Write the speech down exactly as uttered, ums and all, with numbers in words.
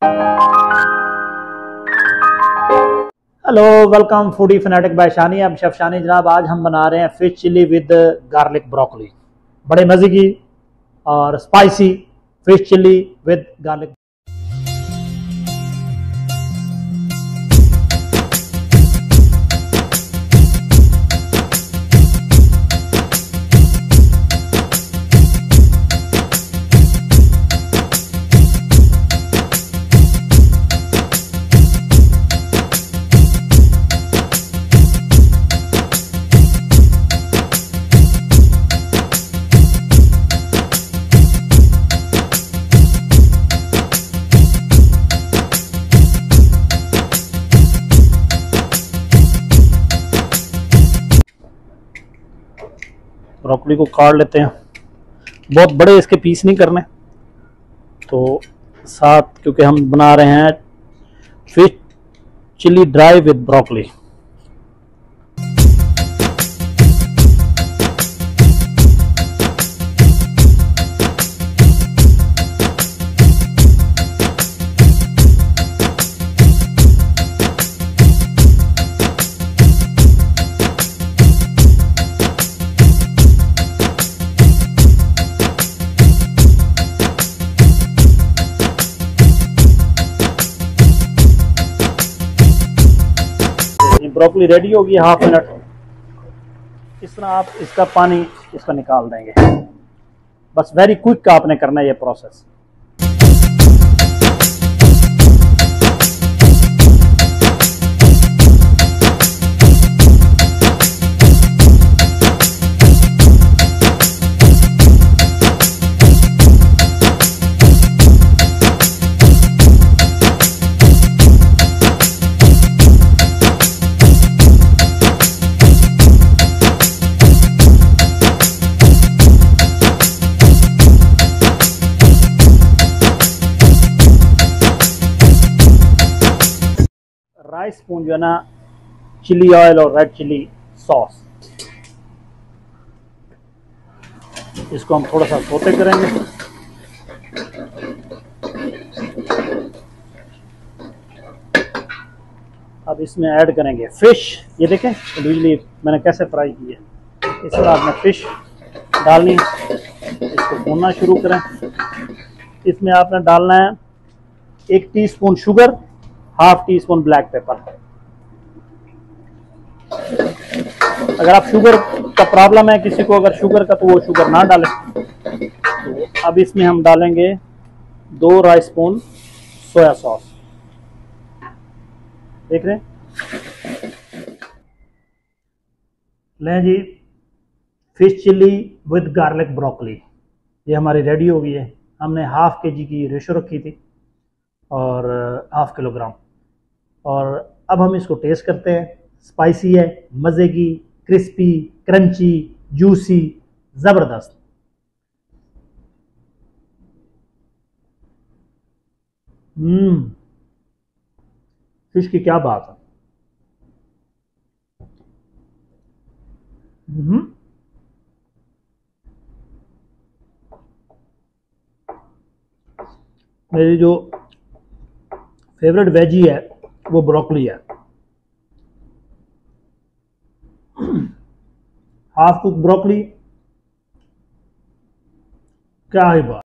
Hello, welcome foodie fanatic by Shani. अब chef Shani जनाब, आज हम बना रहे हैं fish chilli with garlic broccoli. बड़े मज़े की और spicy fish chilli with garlic. Broccoli को काट लेते हैं, बहुत बड़े इसके पीस नहीं करने। तो साथ क्योंकि हम बना रहे हैं fish chilli dry with broccoli. Broccoli ready होगी हाफ मिनट। इस तरह आप इसका पानी इसका निकाल देंगे। बस वेरी क्विक आपने करना है ये प्रोसेस। राइस स्पून जो है ना चिली ऑयल और रेड चिली सॉस, इसको हम थोड़ा सा सोते करेंगे। अब इसमें ऐड करेंगे फिश। ये देखें बिजली मैंने कैसे फ्राई की है। इस तरह आपने फिश डालनी, इसको भूनना शुरू करें। इसमें आपने डालना है एक teaspoon sugar, half teaspoon black pepper. अगर आप शुगर का प्रॉब्लम है किसी को, अगर शुगर का, तो वो शुगर ना डालें। तो अब इसमें हम डालेंगे दो राइस स्पून सोया सॉस। देख रहे हैं? लें जी, fish chilli with garlic broccoli ये हमारी रेडी हो गई है। हमने हाफ के जी की रेशो रखी थी और हाफ किलोग्राम। और अब हम इसको टेस्ट करते हैं। स्पाइसी है, मज़े की, क्रिस्पी, क्रंची, जूसी, ज़बरदस्त। हम्म फिश की क्या बात है। हम्म मेरी जो फेवरेट वेजी है वो ब्रोकली है। हाफ कुक ब्रोकली, क्या ही बात।